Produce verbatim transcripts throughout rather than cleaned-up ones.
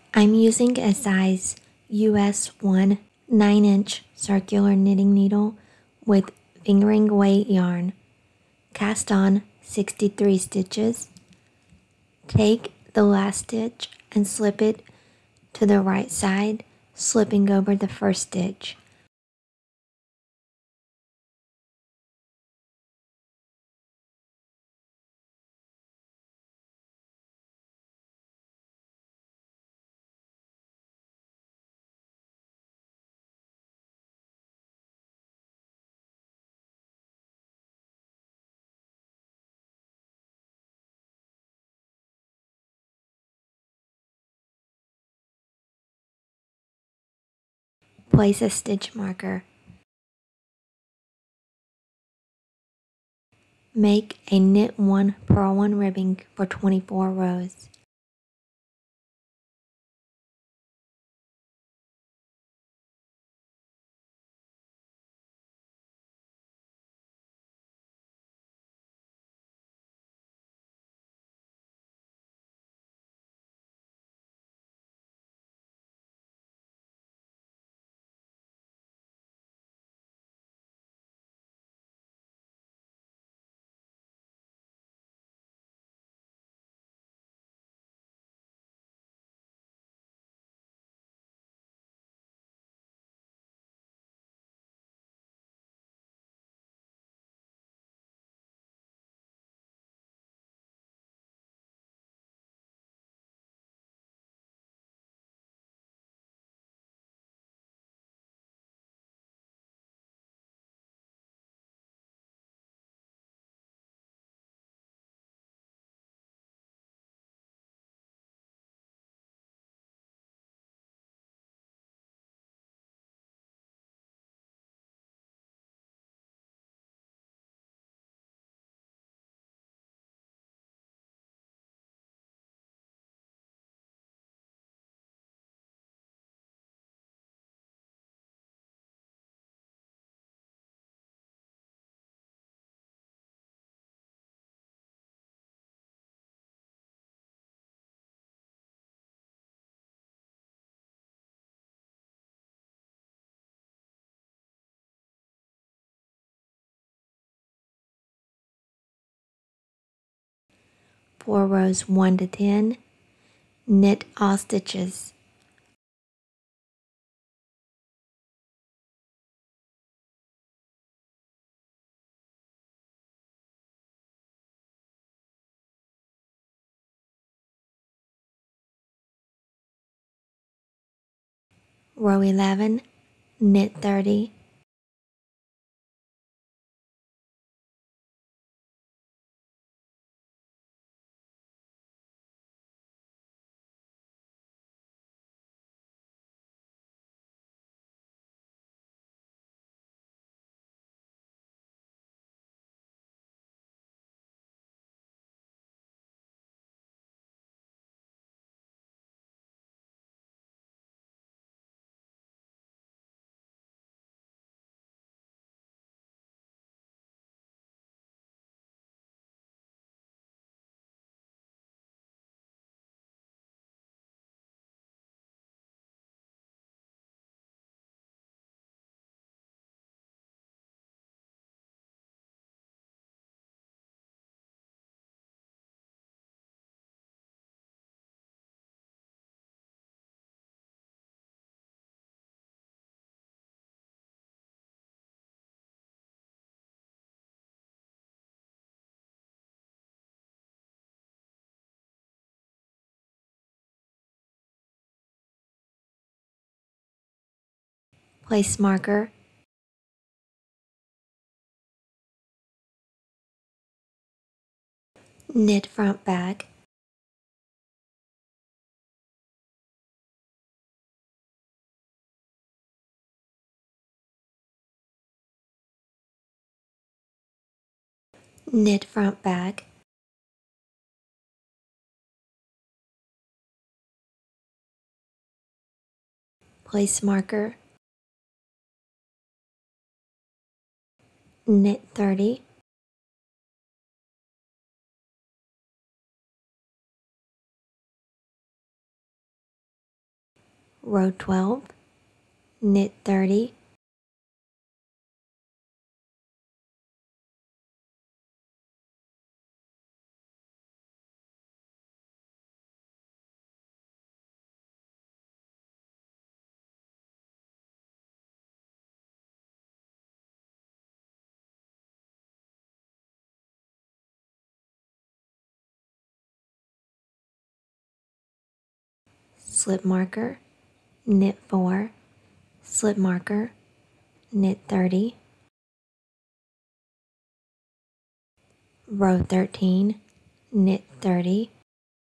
I'm using a size U S one nine inch circular knitting needle with fingering weight yarn. Cast on sixty-three stitches. Take the last stitch and slip it to the right side, slipping over the first stitch. Place a stitch marker. Make a knit one, purl one ribbing for twenty-four rows. For rows one to ten, knit all stitches. Row eleven, knit thirty. Place marker. Knit front back. Knit front back. Place marker. Knit thirty. row twelve, knit thirty, slip marker, knit four, slip marker, knit thirty, row thirteen, knit thirty,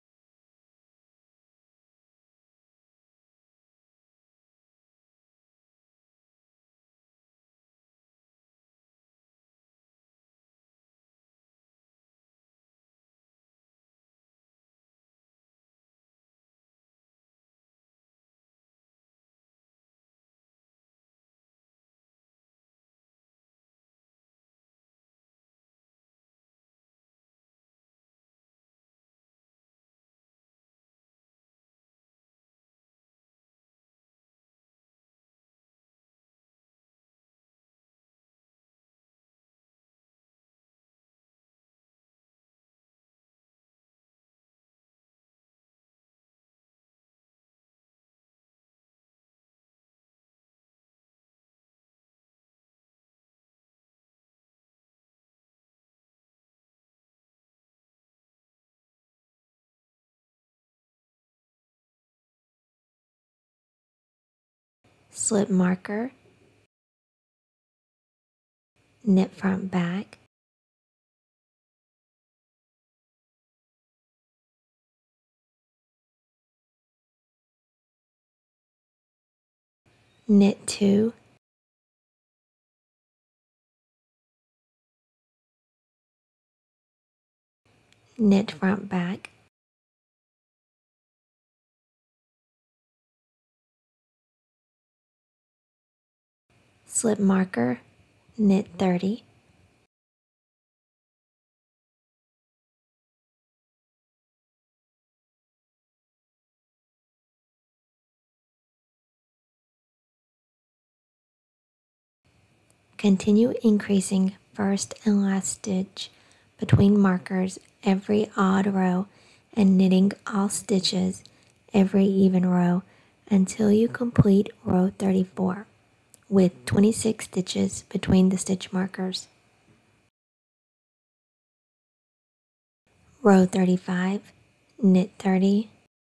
slip marker, knit front back, knit two, knit front back, slip marker, knit thirty, continue increasing first and last stitch between markers every odd row and knitting all stitches every even row until you complete row thirty-four with twenty-six stitches between the stitch markers. Row thirty-five, knit thirty,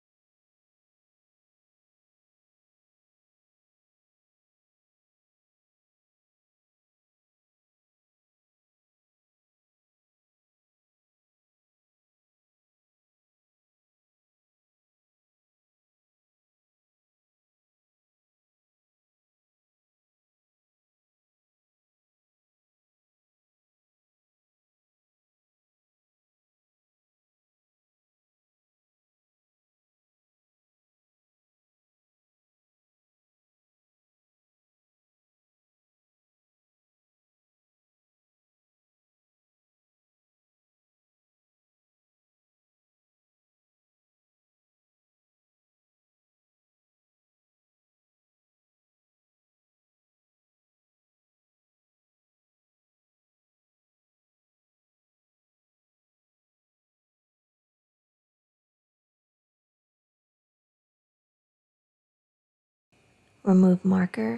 remove marker,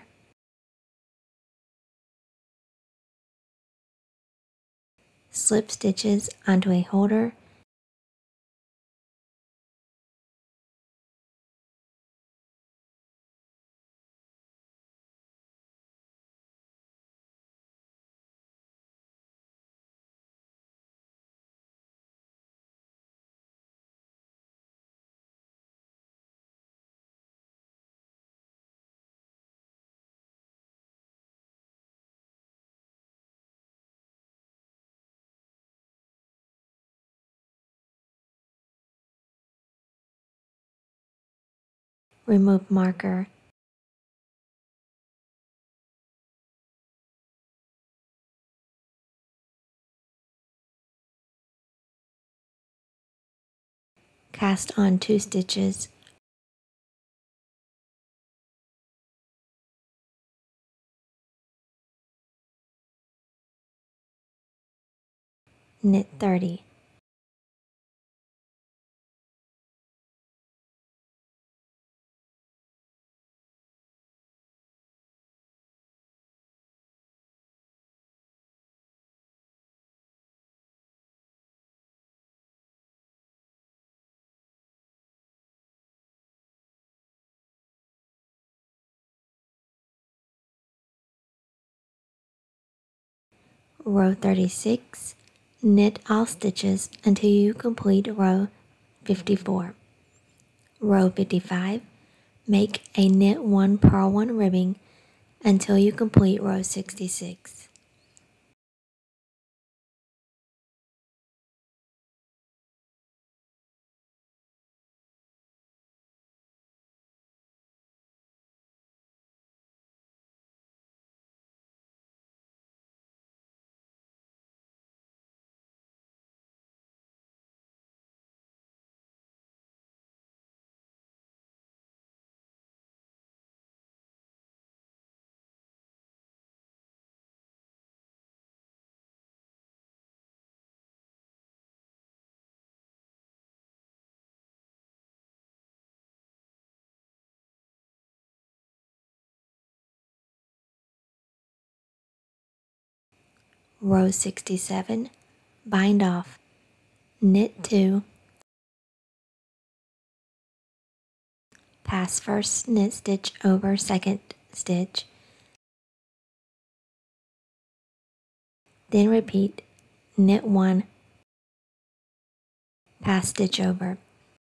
slip stitches onto a holder, remove marker, cast on two stitches, knit thirty. Row thirty-six, knit all stitches until you complete row fifty-four. Row fifty-five, make a knit one purl one ribbing until you complete row sixty-six. Row sixty-seven, bind off, knit two, pass first knit stitch over second stitch, then repeat, knit one, pass stitch over.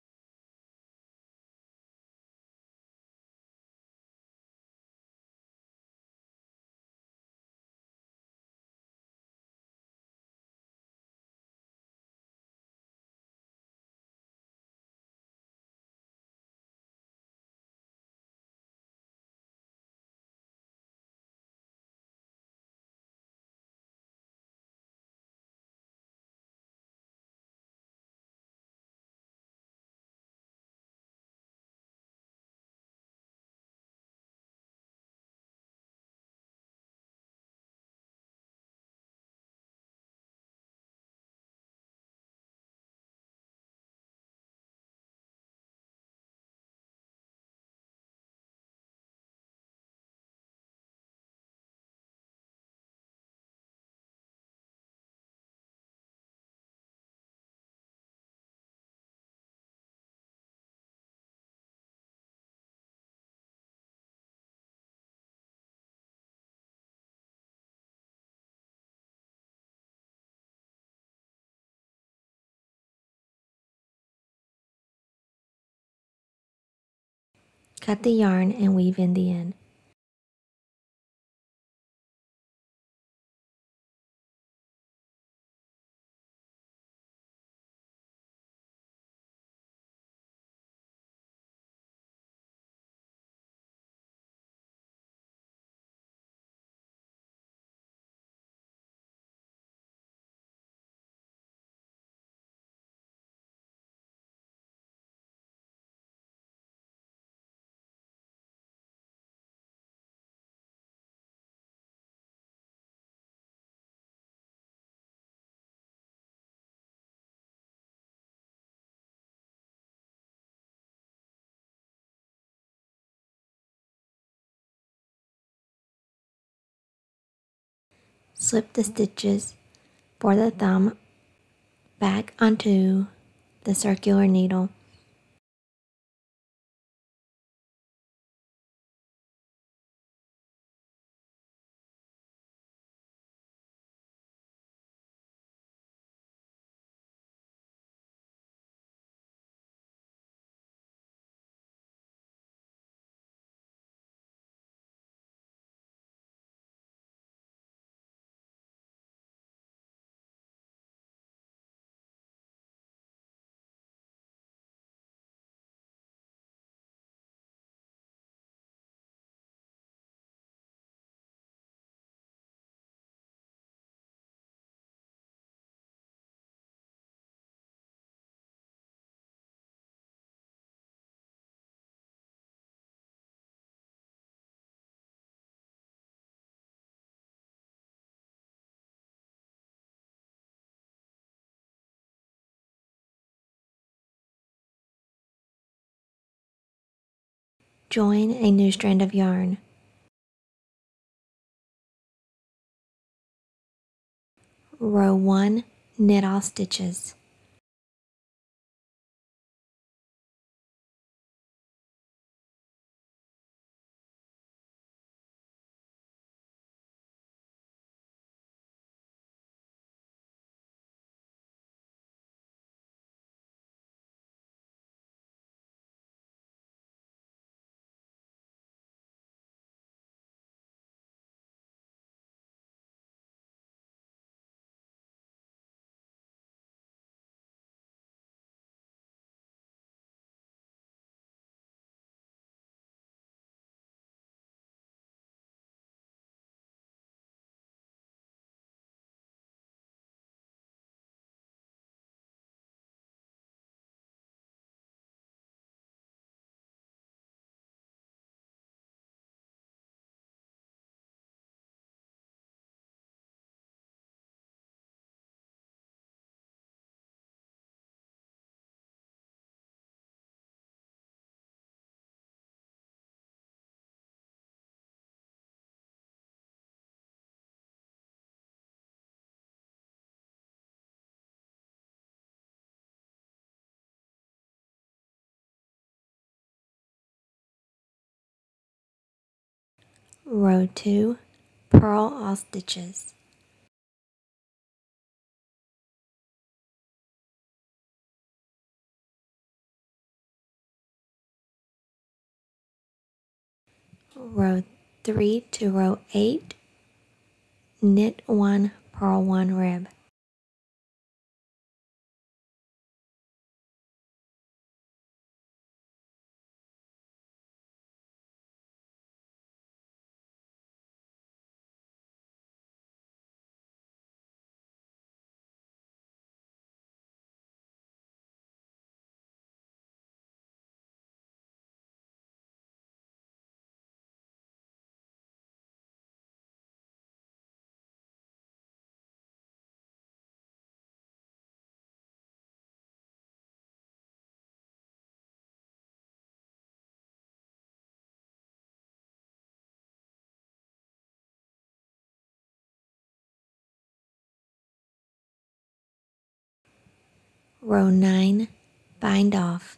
Cut the yarn and weave in the end. Slip the stitches for the thumb back onto the circular needle. Join a new strand of yarn. Row one, knit all stitches. Row two, purl all stitches. Row three to row eight, knit one, purl one rib. Row nine, bind off.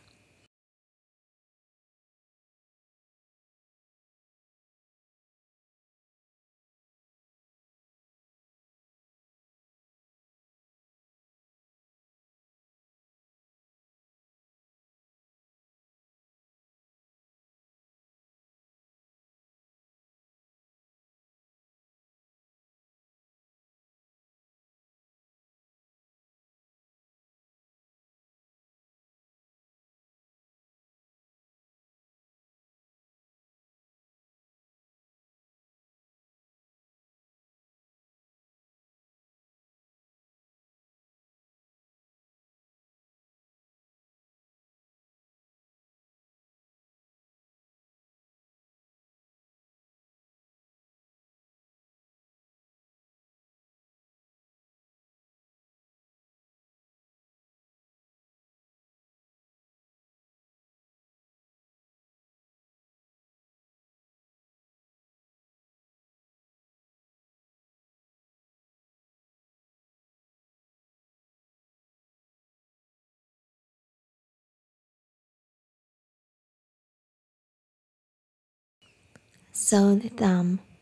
Sew the thumb.